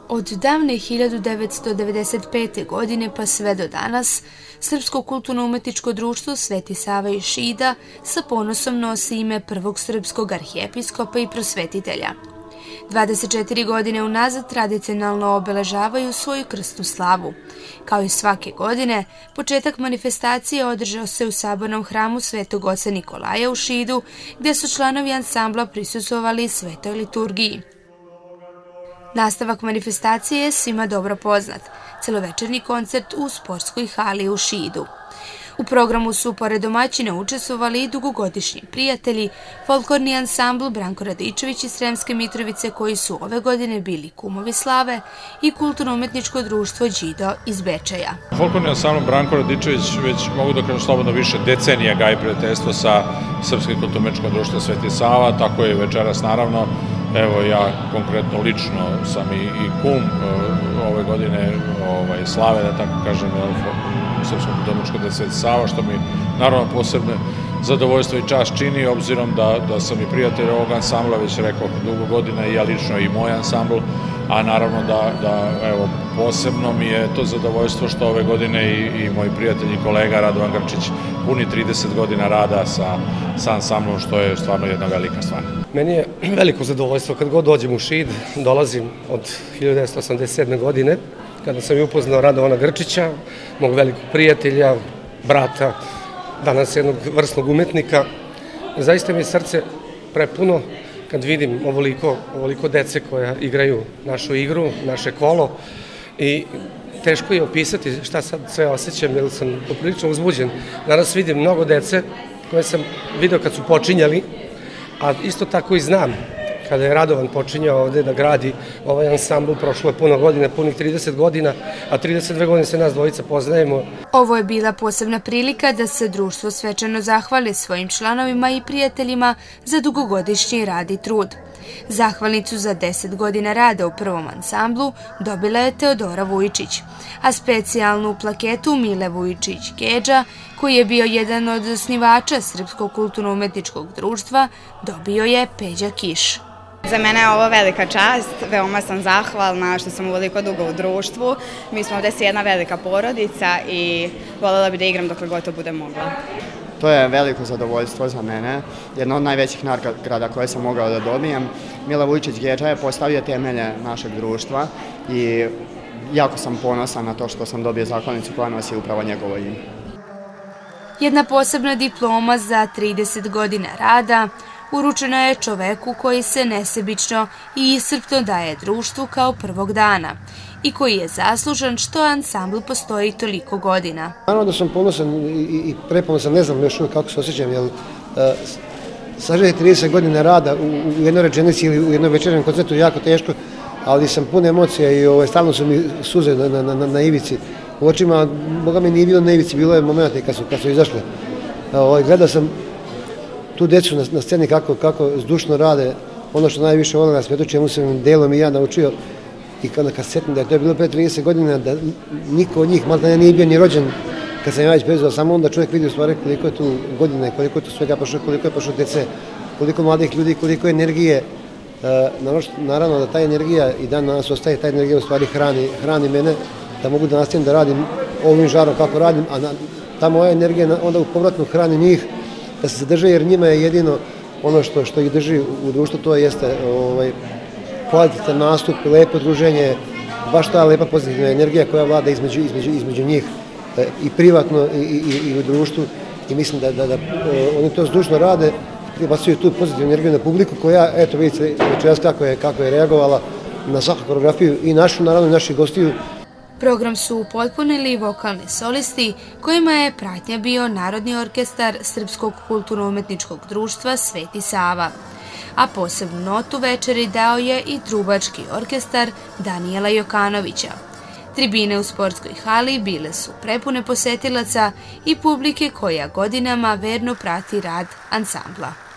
Od davne 1995. godine pa sve do danas, Srpsko kulturno-umetničko društvo Sveti Sava iz Šida sa ponosom nosi ime prvog srpskog arhijepiskopa i prosvetitelja. 24 godine unazad tradicionalno obeležavaju svoju krsnu slavu. Kao i svake godine, početak manifestacije održao se u sabornom hramu Svetog oca Nikolaja u Šidu, gdje su članovi ansambla prisustvovali svetoj liturgiji. Nastavak manifestacije je svima dobro poznat, celovečernji koncert u sportskoj hali u Šidu. U programu su pored domaćina učestvovali i dugogodišnji prijatelji, folklorni ansambl Branko Radičević iz Sremske Mitrovice koji su ove godine bili kumovi slave i kulturno-umetničko društvo Đido iz Bečeja. Folklorni ansambl Branko Radičević već mogu da kažem slobodno više decenija gaji prijateljstvo sa Srpskim kulturno-umetničko društvo Sveti Sava, tako je večeras naravno. Evo ja konkretno lično sam i kum ove godine slave, da tako kažem, Srpskom kulturno-umetničko društvo Sveti Sava, što mi naravno posebno zadovoljstvo i čast čini, obzirom da sam i prijatelj ovog ansambla, već rekao dugo godina i ja lično i moj ansambl, a naravno da evo posebno mi je to zadovoljstvo što ove godine i moj prijatelj i kolega Radovan Grčić puni 30 godina rada sa ansamblom, što je stvarno jedna velika stvar. Meni je veliko zadovoljstvo kad god dođem u Šid, dolazim od 1987. godine, kada sam i upoznao Radovana Grčića, mog velikog prijatelja, brata, danas jednog vrsnog umetnika. Zaista mi je srce prepuno kad vidim ovoliko dece koja igraju našu igru, naše kolo, i teško je opisati šta sad sve osjećam, jer sam poprilično uzbuđen. Danas vidim mnogo dece koje sam video kad su počinjali, a isto tako i znam kada je Radovan počinjao ovde da gradi ovaj ansambl, prošlo je puno godina, punih 30 godina, a 32 godine se nas dvojica poznajemo. Ovo je bila posebna prilika da se društvo svečano zahvali svojim članovima i prijateljima za dugogodišnji rad i trud. Zahvalnicu za 10 godina rada u prvom ansamblu dobila je Teodora Vujičić, a specijalnu plaketu Mile Vujičić-Gedža, koji je bio jedan od osnivača Srpskog kulturno-umetničkog društva, dobio je Peđa Kiš. Za mene je ovo velika čast, veoma sam zahvalna što sam uveliko dugo u društvu. Mi smo ovdje jedna velika porodica i voljela bi da igram dokle god to bude mogla. To je veliko zadovoljstvo za mene, jedna od najvećih nagrada koje sam mogao da dobijem. Mile Vujičić-Gedža je postavio temelje našeg društva i jako sam ponosan na to što sam dobio zahvalnicu koja nosi upravo njegovo ime. Jedna posebna diploma za 30 godina rada uručena je čoveku koji se nesebično i iscrpno daje društvu kao prvog dana i koji je zaslužan što ansambl postoji toliko godina. Naravno da sam ponosan i preponosan, ne znam još uvijek kako se osjećam, jer sažeti 30 godina rada u jednoj rečenici ili u jednom večernjem koncertu je jako teško, ali sam pun emocija i stalno su mi suze na ivici u očima. Boga mi nije bilo na ivici, bilo je momenta kad su izašle. Gledao sam tu decu na sceni kako zdušno rade, ono što najviše volim na svetu, čemu sam delom i ja naučio, i kad setim da je to bilo pre 30 godina, da niko od njih maltene nije bio ni rođen kad sam ja već prezvao, samo onda čovjek vidi u stvari koliko je tu godine, koliko je tu svega prošlo, koliko je prošlo dece, koliko mladih ljudi, koliko je energije. Naravno da ta energija i dan danas ostaje, ta energija u stvari hrani mene, da mogu da nastavim da radim ovim žarom kako radim, a ta moja energija onda u povratno hrani njih, da se zadrže, jer njima je jedino ono što ih drži u društvu, to jeste kvalitetan nastup, lepo druženje, baš ta lepa pozitivna energija koja vlada između njih i privatno i u društvu, i mislim da oni to zdušno rade, prebacuju tu pozitivnu energiju na publiku koja, eto vidite večeras kako je reagovala na svaku koreografiju i našu, naravno i naših gostiju. Program su upotpunili vokalni solisti kojima je pratnja bio Narodni orkestar Srpskog kulturno-umetničkog društva Sveti Sava, a posebnu notu večeri dao je i trubački orkestar Danijela Jokanovića. Tribine u sportskoj hali bile su prepune posetilaca i publike koja godinama verno prati rad ansambla.